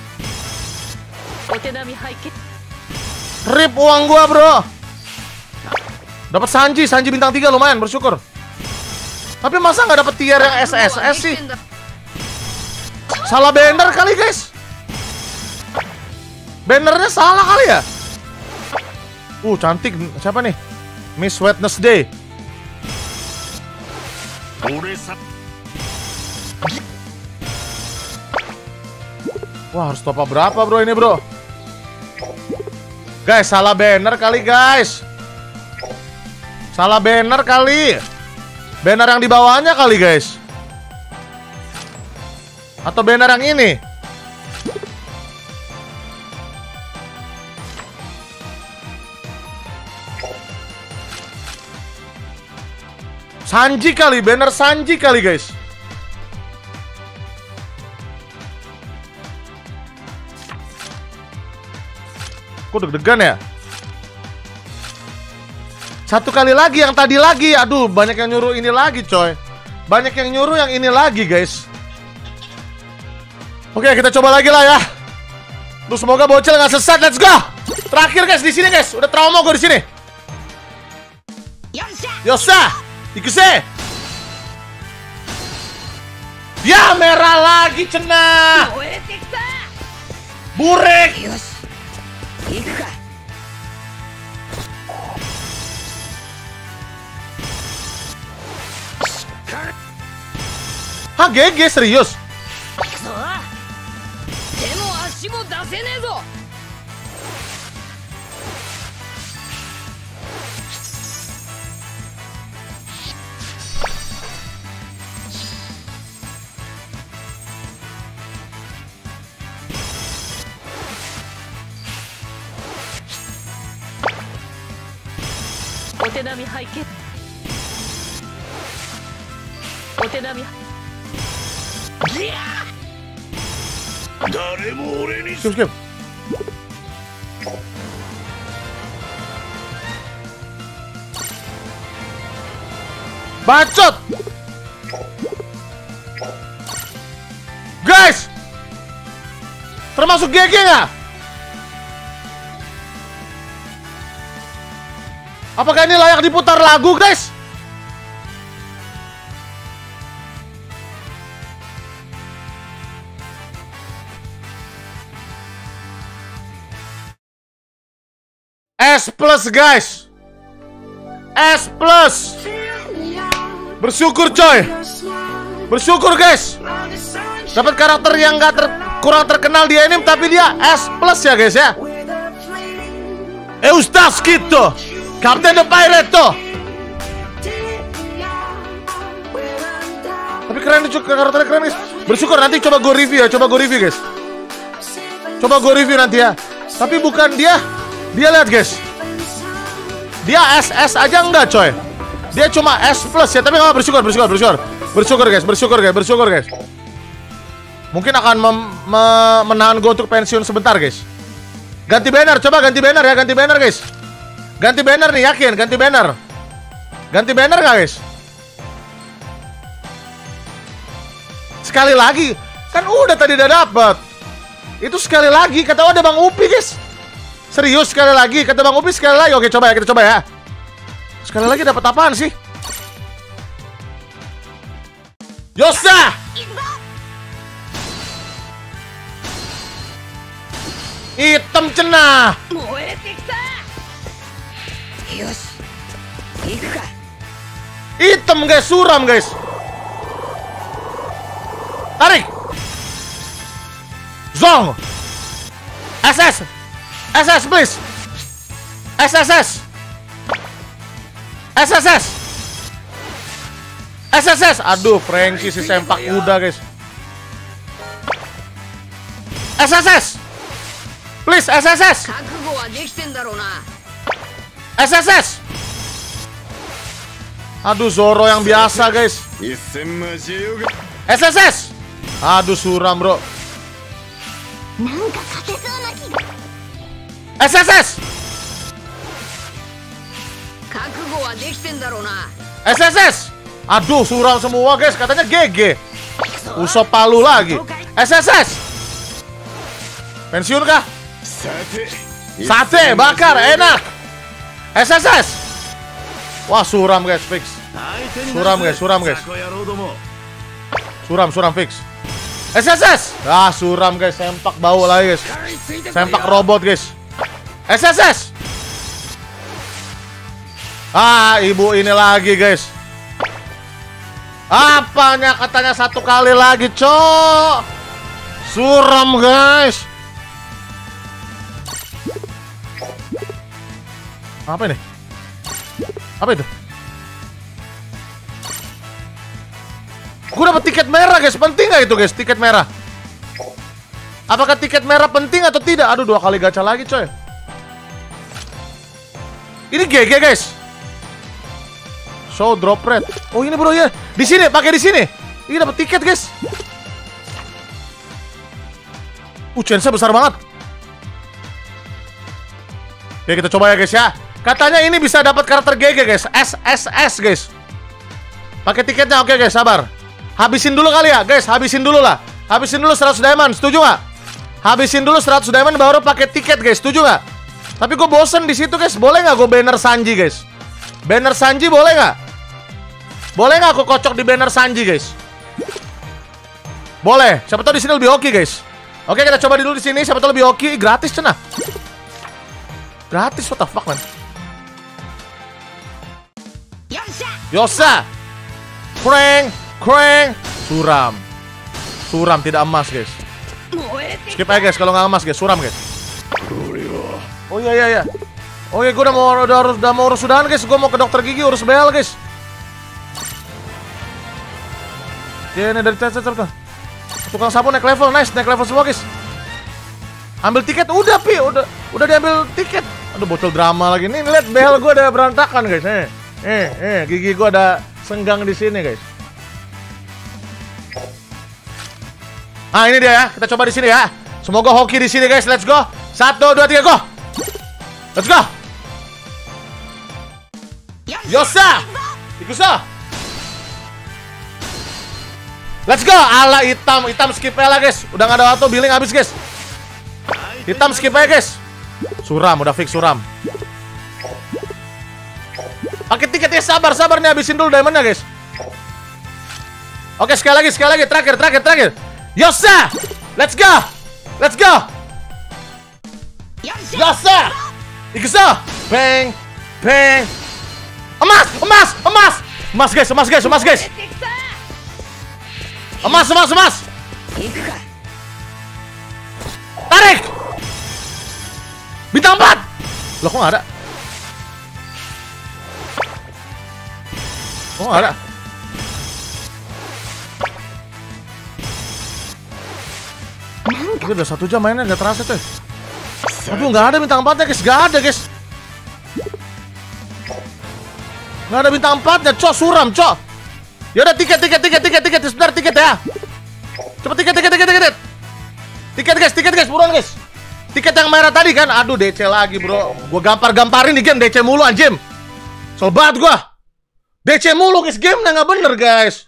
[SPEAKER 1] Rip uang gua, bro. Dapat Sanji bintang 3 lumayan, bersyukur. Tapi masa nggak dapat tier yang SSS sih? Salah banner kali, guys. Bannernya salah kali ya? Cantik. Siapa nih? Miss Wednesday. Wah, harus top up berapa, bro, ini, bro? Guys, salah banner kali, guys. Salah banner kali. Banner yang di bawahnya kali, guys. Atau banner yang ini? Sanji kali, banner Sanji kali, guys. Kok deg-degan ya? Satu kali lagi, yang tadi lagi. Aduh, banyak yang nyuruh ini lagi, coy. Banyak yang nyuruh yang ini lagi, guys. Oke, kita coba lagi lah ya. Tuh, semoga bocil nggak sesat. Let's go. Terakhir, guys, di sini, guys. Udah trauma gue di sini. Yosa. Ikuse. Ya, merah lagi, cenah. Burek. Hah, GG serius? Skip. Bacot. Guys, termasuk GG nggak? Apakah ini layak diputar lagu, guys? S plus guys. S plus. Bersyukur coy. Bersyukur guys. Dapat karakter yang kurang terkenal di anime, tapi dia S plus ya guys ya. Eustace gitu. Captain the Pirate tuh. Tapi keren tuh karakternya, keren guys. Bersyukur, nanti coba gue review ya, guys. Coba gue review nanti ya. Tapi bukan dia. Dia lihat guys. Dia SS aja enggak coy. Dia cuma S plus ya, tapi nggak bersyukur. Bersyukur guys. Mungkin akan menahan gue untuk pensiun sebentar guys. Ganti banner, coba ganti banner ya, guys. Ganti banner nih, yakin, ganti banner. Ganti banner nggak guys? Sekali lagi, kan udah tadi udah dapet. Itu sekali lagi, kata ada Bang Upi guys. Serius sekali lagi, kata Bang Upi sekali lagi. Oke coba ya, kita coba ya. Sekali lagi dapat apaan sih? Yosa! Hitam cenah. Hitam guys, suram guys. Tarik. Zong. SS. SS please. SSS. SSS. SSS. Aduh, Frankie si sempak kuda guys. SSS. Please, SSS. SSS. Aduh, Zoro yang biasa guys. SSS. Aduh, suram bro. SSS. SSS. Aduh, suram semua guys. Katanya GG. Usop palu lagi. SSS. Pensiun kah? Sate bakar enak. SSS. Wah, suram guys, fix. Suram guys. Suram fix. SSS. Ah, suram guys, sempak bau lagi guys. Sempak robot guys. SSS. Ah, ibu ini lagi guys. Apanya katanya satu kali lagi, cok. Suram guys. Apa ini? Apa itu? Gue dapet tiket merah guys. Penting gak itu guys, tiket merah? Apakah tiket merah penting atau tidak? Aduh, 2 kali gacha lagi coy. Ini GG guys. Show drop rate. Oh ini bro ya. Di sini, pakai di sini. Ini dapat tiket guys. Chance-nya besar banget. Oke, kita coba ya guys ya. Katanya ini bisa dapat karakter GG guys. SSS guys. Pakai tiketnya, oke guys, sabar. Habisin dulu kali ya guys, habisin dulu lah. Habisin dulu 100 diamond, setuju nggak? Habisin dulu 100 diamond baru pakai tiket guys, setuju nggak? Tapi gue bosen di situ guys. Boleh nggak gue banner Sanji guys? Banner Sanji boleh nggak? Boleh nggak aku kocok di banner Sanji guys? Boleh. Siapa tahu di sini lebih oke guys. Oke, kita coba dulu di sini. Siapa tahu lebih oke. Gratis cenah. Gratis, what the fuck man? Yosa. Kreng. Suram tidak emas guys. Skip aja guys kalau nggak emas guys. Suram guys. Oh iya. Oke, gue udah mau urus sudahan guys. Gue mau ke dokter gigi urus bel guys. Oke, ini dari tes. Tukang sapu naik level, nice, naik level semua guys. Ambil tiket, udah pi, udah diambil tiket. Aduh, bocil drama lagi. Nih lihat bel gue udah berantakan guys. Gigi gue ada senggang di sini guys. Ah, ini dia ya. Kita coba di sini ya. Semoga hoki di sini guys. Let's go. 1, 2, 3, go. Let's go. Yosa. Ikusa. Let's go. Ala hitam skip aja guys. Udah gak ada auto, billing habis guys. Hitam skip aja guys. Suram, udah fix suram. Pakai tiketnya, sabar nih, habisin dulu diamondnya guys. Oke, sekali lagi, terakhir. Yosa! Let's go! Yosa! Ikusa! Bang, bang. Emas, emas, emas. Emas guys, emas guys, emas guys.
[SPEAKER 2] 燃えてきた
[SPEAKER 1] Emas, emas, emas.
[SPEAKER 2] 行くか
[SPEAKER 1] Tarik. Bintang 4. Loh kok nggak ada? Kok nggak ada? Ini udah 1 jam mainnya, nggak terasa coy. Aduh, nggak ada bintang 4-nya guys, nggak ada guys. Nggak ada bintang 4-nya, cok, suram, cok. Yaudah, tiket, sebentar, tiket ya. Cepet, tiket. Tiket guys, buruan guys. Tiket yang merah tadi kan, aduh DC lagi bro. Gua gamparin di game DC mulu anjim. Soal banget gua. DC mulu guys, game nggak bener guys.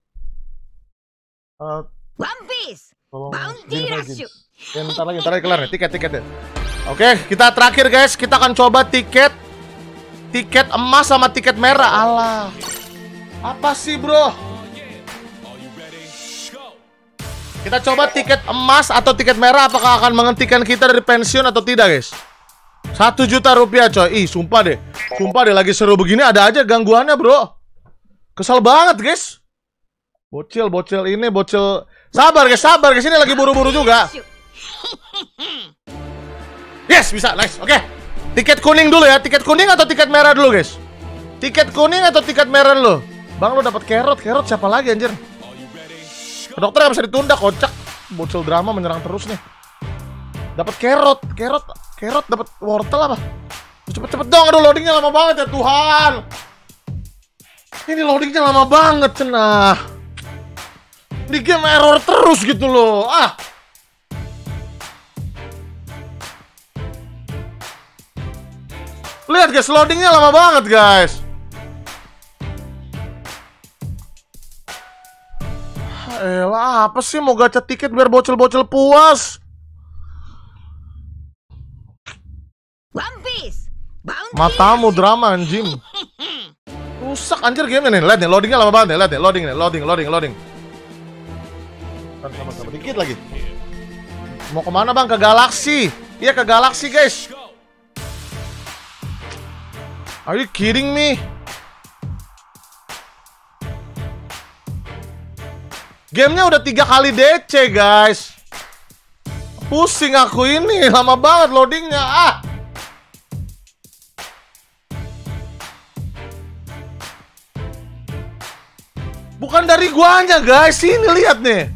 [SPEAKER 2] ワンピース Bounty Rush
[SPEAKER 1] Bentar lagi kelar nih tiketnya. Oke, kita terakhir guys, kita akan coba tiket emas sama tiket merah. Alah. Apa sih, bro? Kita coba tiket emas atau tiket merah, apakah akan menghentikan kita dari pensiun atau tidak, guys? 1 juta rupiah, coy. Ih, sumpah deh lagi seru begini ada aja gangguannya, bro. Kesel banget, guys. Bocil ini, bocil. Sabar guys, ini lagi buru-buru juga. Yes, bisa, nice, oke. Tiket kuning dulu ya, tiket kuning atau tiket merah dulu guys? Tiket kuning atau tiket merah dulu? Bang, lu dapat carrot siapa lagi anjir? Dokter nggak bisa ditunda, kocak. Bocil drama menyerang terus nih. Dapat carrot dapat wortel apa? Cepet dong, aduh loadingnya lama banget ya Tuhan. Ini loadingnya lama banget, cenah. Di game error terus gitu loh. Lihat guys, loadingnya lama banget guys. Elah, apa sih mau gacha tiket biar bocil-bocil puas?
[SPEAKER 2] One Piece Bounty
[SPEAKER 1] Matamu drama anjing. Rusak anjir game nih. Lihat nih, loadingnya lama banget nih. Lihat nih, loading. Sama-sama dikit lagi. Mau kemana bang? Ke galaksi. Iya, ke galaksi guys. Are you kidding me? Gamenya udah 3 kali DC guys. Pusing aku ini, lama banget loadingnya. Bukan dari guanya guys, ini lihat nih.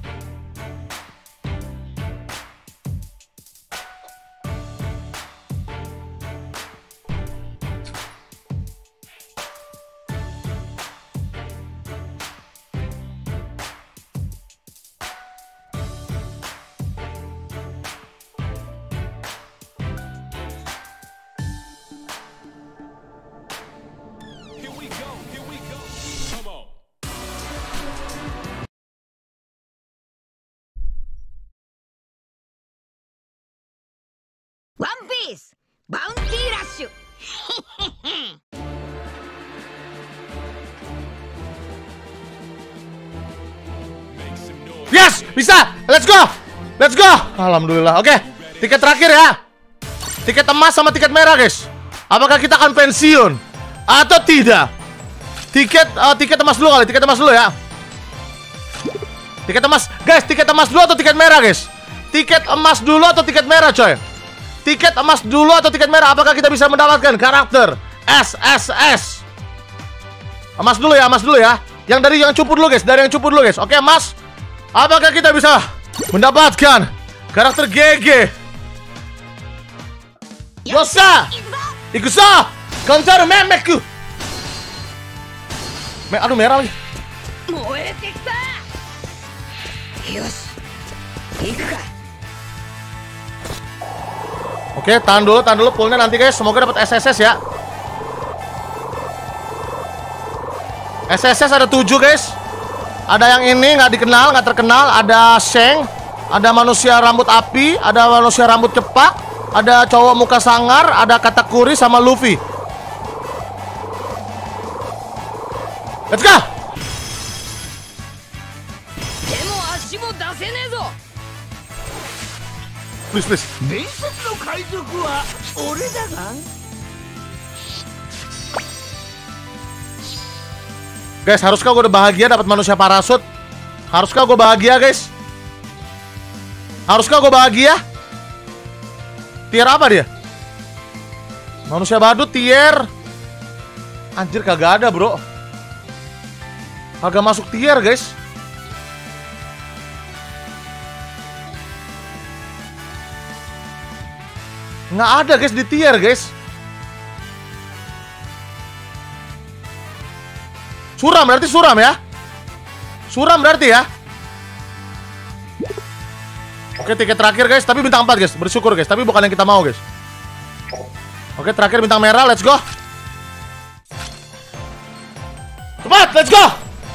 [SPEAKER 2] One Piece Bounty Rush
[SPEAKER 1] Yes, bisa. Let's go. Alhamdulillah. Oke, tiket terakhir ya. Tiket emas sama tiket merah, guys. Apakah kita akan pensiun atau tidak? Tiket emas dulu kali. Tiket emas dulu ya. Tiket emas, guys. Tiket emas dulu atau tiket merah, guys? Tiket emas dulu atau tiket merah, coy? Tiket emas dulu atau tiket merah? Apakah kita bisa mendapatkan karakter SSS? Emas dulu ya. Yang cupu dulu, guys. Guys. Oke, emas. Apakah kita bisa mendapatkan karakter GG? Yosa! Ikuso! Counter memeku! Aduh, merah lagi.
[SPEAKER 2] 燃えてきたよし行くか
[SPEAKER 1] Oke, tahan dulu pullnya nanti guys. Semoga dapat SSS ya. SSS ada 7 guys. Ada yang ini nggak dikenal, nggak terkenal. Ada Sheng, ada manusia rambut api, ada manusia rambut cepak, ada cowok muka sangar, ada Katakuri sama Luffy. Let's go.
[SPEAKER 2] 手も足も出せねえぞ
[SPEAKER 1] Please.
[SPEAKER 4] 伝説の海賊は俺だが
[SPEAKER 1] Guys, haruskah gue udah bahagia dapat manusia parasut? Haruskah gue bahagia, guys? Haruskah gue bahagia? Tier apa dia? Manusia badut tier. Anjir, kagak ada, bro. Kagak masuk tier, guys. Nggak ada, guys, di tier, guys. Suram berarti suram ya? Suram berarti ya? Oke, tiket terakhir, guys. Tapi bintang 4, guys. Bersyukur, guys. Tapi bukan yang kita mau, guys. Oke, terakhir bintang merah. Let's go. Cepat, let's go.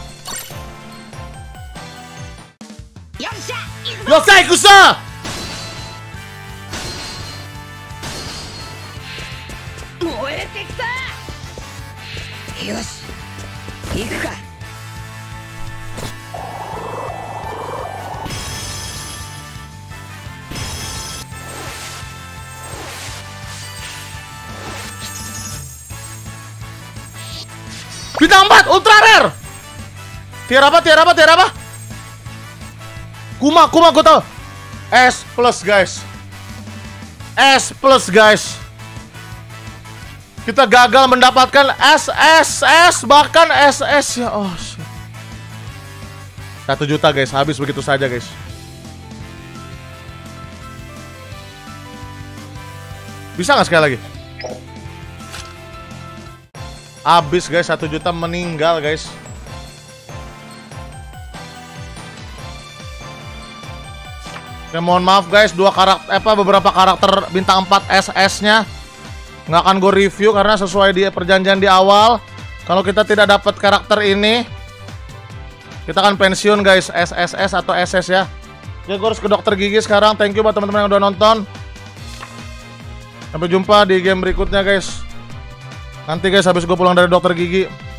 [SPEAKER 1] Yosai kusa.
[SPEAKER 2] Yoshi, iku ka.
[SPEAKER 1] Bintang 4, ultra rare. Tier apa, tier apa, tier apa? Kuma gue tau. S plus, guys. S plus, guys. Kita gagal mendapatkan SSS, bahkan SS ya. Oh shit. 1 juta, guys, habis begitu saja, guys. Bisa nggak sekali lagi? Habis, guys, 1 juta meninggal, guys. Ya, mohon maaf, guys, beberapa karakter bintang 4 SS-nya nggak akan gue review karena sesuai di perjanjian di awal, kalau kita tidak dapat karakter ini, kita akan pensiun, guys, SSS atau SS ya. Oke, gue harus ke dokter gigi sekarang. Thank you buat teman-teman yang udah nonton. Sampai jumpa di game berikutnya, guys. Nanti, guys, habis gue pulang dari dokter gigi.